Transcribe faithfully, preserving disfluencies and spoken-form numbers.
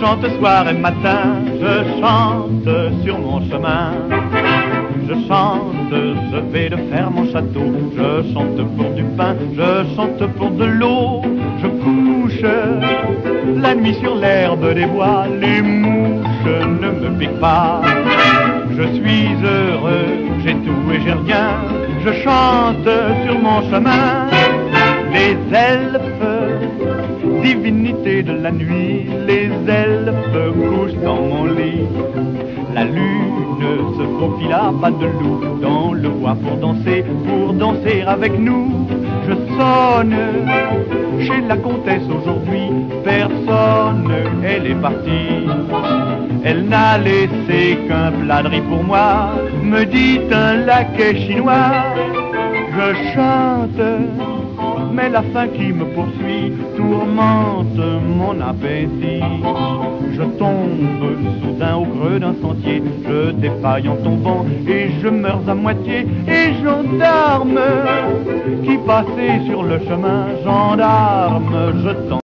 chante soir et matin, je chante sur mon chemin. Je chante, je vais de faire mon château, je chante pour du pain, je chante pour de l'eau. Je couche la nuit sur l'herbe des bois, les mouches ne me piquent pas. Je suis heureux, j'ai tout et j'ai rien, je chante sur mon chemin. Les elfes, divinités de la nuit, les elfes couchent dans mon lit. La lune se faufile à pas de loup dans le bois pour danser, pour danser avec nous. Je sonne chez la comtesse aujourd'hui, personne, elle est partie. Elle n'a laissé qu'un plat de riz pour moi, me dit un laquais chinois. Je chante, mais la faim qui me poursuit tourmente mon appétit. Je tombe soudain au creux d'un sentier, je défaille en tombant et je meurs à moitié. Et gendarme qui passait sur le chemin, gendarme, je t'en